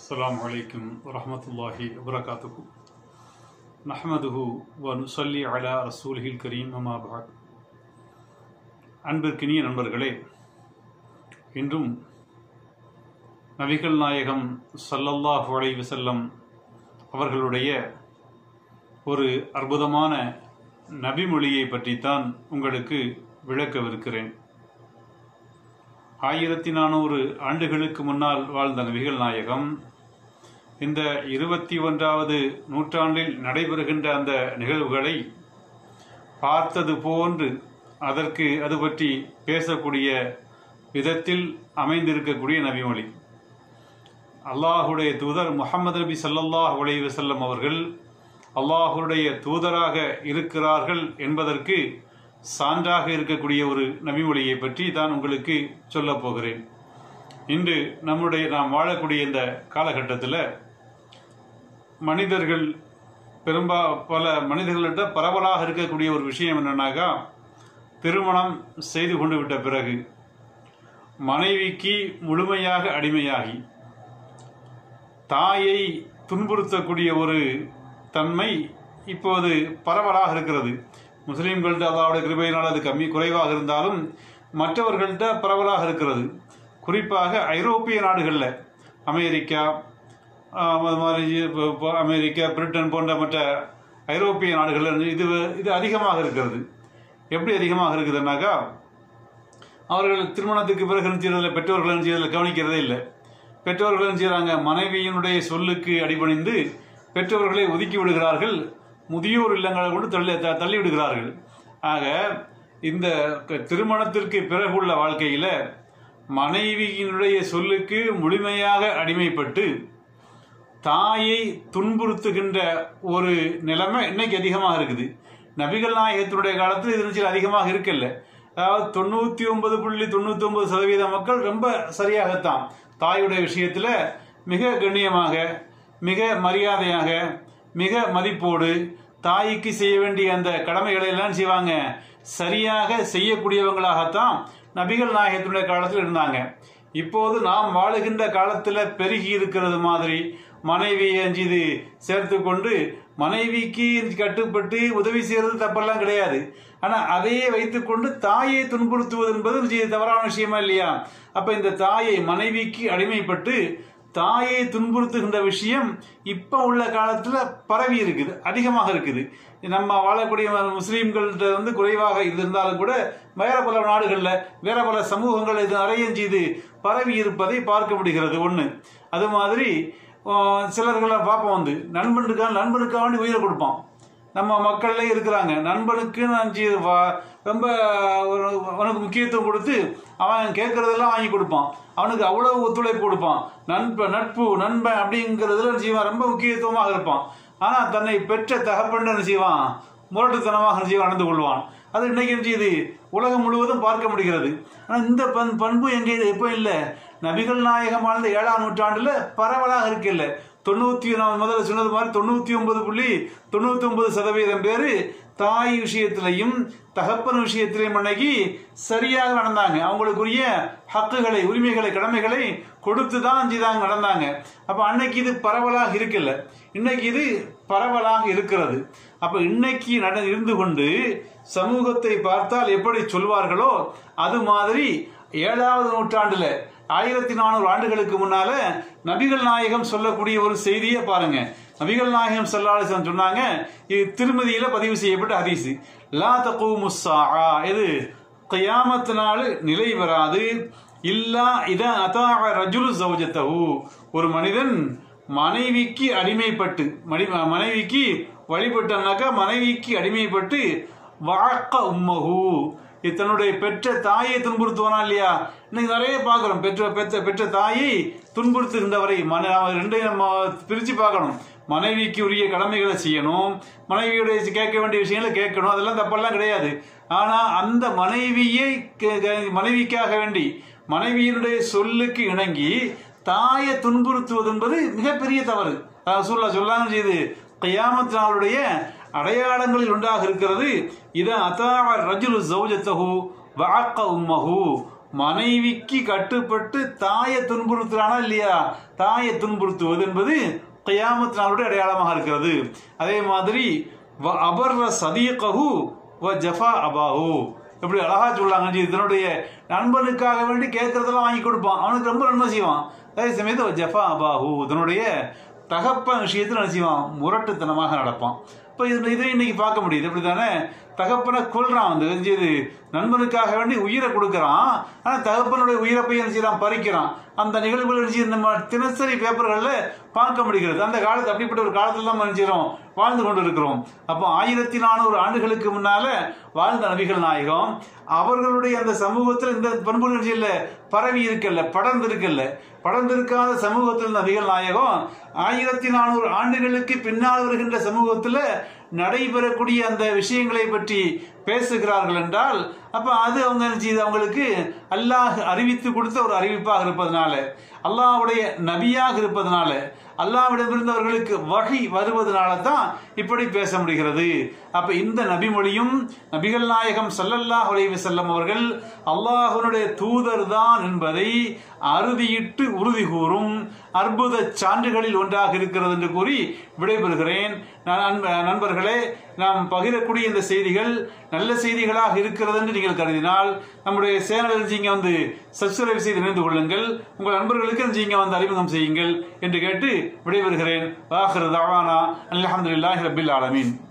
السلام عليكم ورحمة الله وبركاته نحمده ونصلي على رسوله الكريم أما بعد அன்பிற்கினிய நண்பர்களே, இன்றும் நபிகள் நாயகம் ஸல்லல்லாஹு அலைஹி வஸல்லம் அவர்களுடைய ஒரு அற்புதமான நபிமொழியை பற்றித்தான் உங்களுக்கு விளக்கவிருக்கிறேன். 1400 ஆண்டுகளுக்கு முன்னால் வாழ்ந்த நபிகள் நாயகம் இந்த 21வது நூற்றாண்டில் நடைபெறுகின்ற அந்த நிகழ்வுகளை பார்த்தது போன்று அது பற்றி பேசக்கூடிய விதத்தில் அமைந்திருக்கக்கூடிய நபிமொழி. அல்லாஹுடைய தூதர் முஹம்மது நபி ஸல்லல்லாஹு அலைஹி வஸல்லம் அவர்கள் அல்லாஹுடைய தூதராக இருக்கிறார்கள் என்பதற்கு சான்றாக இருக்கக்கூடிய ஒரு நபிமொழியை பற்றி தான் உங்களுக்கு சொல்ல போகிறேன். இன்று நாம் வாழக்கூடிய இந்த காலகட்டத்தில் மனிதர்கள் பல மனிதர்கள்ட்ட பரவலாக இருக்கக்கூடிய ஒரு விஷயம் என்னன்னாக்கா, திருமணம் செய்து கொண்டு விட்ட பிறகு மனைவிக்கு முழுமையாக அடிமையாகி தாயை துன்புறுத்தக்கூடிய ஒரு தன்மை இப்போது பரவலாக இருக்கிறது. முஸ்லீம்கள்ட்ட அல்லாஹ்வுடைய கிருபையினால் அது குறைவாக இருந்தாலும் மற்றவர்கள்ட்ட பரவலாக இருக்கிறது. குறிப்பாக ஐரோப்பிய நாடுகளில் அமெரிக்கா, பிரிட்டன் போன்ற மற்ற ஐரோப்பிய நாடுகளில் இது அதிகமாக இருக்கிறது. எப்படி அதிகமாக இருக்குதுன்னாக்கா, அவர்கள் திருமணத்துக்கு பிறகு செய்யறதில்லை, பெற்றோர்கள் செய்யறதில்லை, கவனிக்கிறதே இல்லை. பெற்றோர்கள் செய்கிறாங்க, மனைவியினுடைய சொல்லுக்கு அடிபணிந்து பெற்றோர்களை ஒதுக்கி விடுகிறார்கள், முதியோர் இல்லங்களை கொண்டு தள்ளி விடுகிறார்கள். ஆக இந்த திருமணத்திற்கு பிறகுள்ள வாழ்க்கையில் மனைவியினுடைய சொல்லுக்கு முழுமையாக அடிமைப்பட்டு தாயை துன்புறுத்துகின்ற ஒரு நிலைமை இன்னைக்கு அதிகமாக இருக்குது. நபிகள் நாயகத்தினுடைய காலத்தில் இது அதிகமாக இருக்கல. அதாவது 99.99% மக்கள் ரொம்ப சரியாகத்தான் தாயுடைய விஷயத்தில் மிக கண்ணியமாக, மிக மரியாதையாக, மிக மதிப்போடு தாய்க்கு செய்ய வேண்டிய அந்த கடமைகளை எல்லாம் செய்வாங்க, சரியாக செய்யக்கூடியவங்களாகத்தான் நபிகள் நாயகத்தினுடைய காலத்தில் இருந்தாங்க. இப்போது நாம் வாழுகின்ற காலத்தில் பெருகி இருக்கிறது மாதிரி மனைவியை இது சேர்த்து கொண்டு மனைவிக்கு கட்டுப்பட்டு உதவி செய்யறது தப்பெல்லாம் கிடையாது. ஆனால் அதையே வைத்துக்கொண்டு தாயை துன்புறுத்துவது என்பது தவறான விஷயமா இல்லையா? அப்ப இந்த தாயை மனைவிக்கு அடிமைப்பட்டு தாயை துன்புறுத்துகின்ற விஷயம் இப்ப உள்ள காலத்துல பரவி இருக்குது, அதிகமாக இருக்குது. நம்ம வாழக்கூடிய முஸ்லீம்கள்ட்ட குறைவாக இருந்தாலும் கூட வேற பல நாடுகள்ல, வேற பல சமூகங்கள் இது நிறைய செய்து பரவி இருப்பதை பார்க்க முடிகிறது. ஒண்ணு. அது மாதிரி சிலர்களை பார்ப்போம், நண்பனுக்காக வேண்டி உயிரை கொடுப்பான். நம்ம மக்கள்ல இருக்கிறாங்க, நண்பனுக்கு ரொம்ப அவனுக்கு முக்கியத்துவம் கொடுத்து அவன் கேட்கறதெல்லாம் வாங்கி கொடுப்பான், அவனுக்கு அவ்வளவு ஒத்துழைப்பு கொடுப்பான். நட்பு நண்பன் அப்படிங்கிறதுல செய்வான், ரொம்ப முக்கியத்துவமாக இருப்பான். ஆனா தன்னை பெற்ற தகப்பன் செய்வான், முரட்டுத்தனமாக நடந்து கொள்வான். அது இன்னைக்கு இது உலகம் முழுவதும் பார்க்க முடிகிறது. ஆனா இந்த பண்பு எங்கே எப்போ இல்லை? நபிகள் நாயகம் வாழ்ந்த 7ஆம் நூற்றாண்டுல பரவலாக இருக்குல்ல. முதல்ல சொன்னது மாதிரி 99.99% பேரு தாய் விஷயத்திலையும் தகப்பன் விஷயத்திலையும் அன்னைக்கு சரியாக நடந்தாங்க. அவங்களுக்குரிய ஹக்குகளை, உரிமைகளை, கடமைகளை கொடுத்துதான் நடந்தாங்க. அப்ப அன்னைக்கு இது பரவலாக இருக்குல்ல, இன்னைக்கு இது பரவலாக இருக்கிறது. அப்ப இன்னைக்கு இருந்து கொண்டு சமூகத்தை பார்த்தால் எப்படி சொல்வார்களோ அது மாதிரி 7வது நூற்றாண்டுல 1400 ஆண்டுகளுக்கு முன்னால நபிகள் நாயகம் சொல்லக்கூடிய ஒரு செய்தியை பாருங்க. நபிகள் நாயகம் ஸல்லல்லாஹு அலைஹி வஸல்லம் சொன்னாங்க, இது திருமதியில பதிவு செய்யப்பட்ட ஹதீஸ். லா தகூமுஸ் ஸாஆ, இது கியாமத் நாள் நிலை வராது. இல்லா இதா அதாஅ ரஜுலு ஸௌஜதஹு, ஒரு மனிதன் மனைவிக்கு அடிமைப்பட்டு, மனைவிக்கு வழிபட்டனாக்கா மனைவிக்கு அடிமைப்பட்டு வஅக்க உம்மஹு, தன்னுடைய பெற்ற தாயை துன்புறுத்துவானா இல்லையா? இன்னைக்கு நிறைய பார்க்கிறோம், பெற்ற தாயை துன்புறுத்துகின்றவரை. ரெண்டையும் நம்ம பிரிச்சு பார்க்கணும். மனைவிக்கு உரிய கடமைகளை செய்யணும், மனைவியுடைய கேட்க வேண்டிய விஷயங்களை கேட்கணும், அதெல்லாம் தப்பெல்லாம் கிடையாது. ஆனா அந்த மனைவிக்காக வேண்டி மனைவியினுடைய சொல்லுக்கு இணங்கி தாயை துன்புறுத்துவது என்பது மிகப்பெரிய தவறு. சொல்லாங்க செய்து கியாமத் நாளுடைய அடையாளங்களில் ஒன்றாக இருக்கிறது. இத அதாஅ ரஜுலு ஸௌஜதஹு வஅக்க உம்மஹு, மனைவிக்கு கட்டுப்பட்டு தாயை துன்புறுத்துறானா இல்லையா? தாயை துன்புறுத்துவது என்பது கியாமத் நாளுடைய அடையாளமாக இருக்கிறது. அதே மாதிரி அபர்ர சதீகஹு வ ஜஃபா அபாஹு, எப்படி அழகா சொல்லாங்க, இதனுடைய நண்பனுக்காக வேண்டி கேட்கறதெல்லாம் வாங்கி கொடுப்பான், அவனுக்கு ரொம்ப நன்மை செய்வான். அதே சமயத்தில் ஜஃபா அபாஹு, இதனுடைய தகப்பன் விஷயத்தில் என்ன செய்வான், முரட்டுத்தனமாக நடப்பான். இப்போ இதை இன்னைக்கு பார்க்க முடியுது. இப்படி தானே தகப்பனை கொள்றான், இது நண்பனுக்காக வேண்டி உயிரை கொடுக்கறான், ஆனால் தகப்பனுடைய உயிரை போய் என்ன செய்யறான், பறிக்கிறான். அந்த நிகழ்வுகள் நம்ம தினசரி பேப்பர்களில் பார்க்க முடிகிறது. அந்த காலத்து அப்படிப்பட்ட ஒரு காலத்தில் தான் நினைச்சிடும் வாழ்ந்து கொண்டு இருக்கிறோம். அப்போ 1400 ஆண்டுகளுக்கு முன்னால வாழ்ந்த நபிகள் நாயகம் அவர்களுடைய அந்த சமூகத்தில் இந்த பண்பு நிகழ்ச்சியில் பரவி இருக்கல்ல, படர்ந்திருக்காத சமூகத்தில் நபிகள் நாயகம் 1400 ஆண்டுகளுக்கு பின்னால் வருகின்ற சமூகத்தில் நடைபெறக்கூடிய அந்த விஷயங்களை பற்றி பேசுகிறார்கள் என்றால் அப்ப அது அவங்களுக்கு அல்லாஹ் அறிவித்து கொடுத்த ஒரு அறிவிப்பாக இருப்பதனால, அல்லாஹ்வுடைய நபியாக இருப்பதனால, அல்லாஹ்விடமிருந்தவர்களுக்கு வஹி வருவதனால தான் இப்படி பேச முடிகிறது. அப்ப இந்த நபிமொழியும் நபிகள் நாயகம் ஸல்லல்லாஹு அலைஹி வஸல்லம் அவர்கள் அல்லாஹ்வுடைய தூதர் தான் என்பதை அறுதியிட்டு உறுதி கூறும் அற்புத சான்றுகளில் ஒன்றாக இருக்கிறது என்று கூறி விடைபெறுகிறேன். நண்பர்களே, நாம் பகிரக்கூடிய இந்த செய்திகள் நல்ல செய்திகளாக இருக்கிறது என்று நீங்கள் கருதினால் நம்முடைய சேனலில் நீங்க சப்ஸ்கிரைப் செய்து இணைந்து கொள்ளுங்கள். உங்கள் நண்பர்களுக்கு நீங்க அறிமுகம் செய்யுங்கள் என்று கேட்டு விடைபெறுகிறேன். வாஹிரு தஅவானா அல்ஹம்துலில்லாஹி ரப்பில் ஆலமீன்.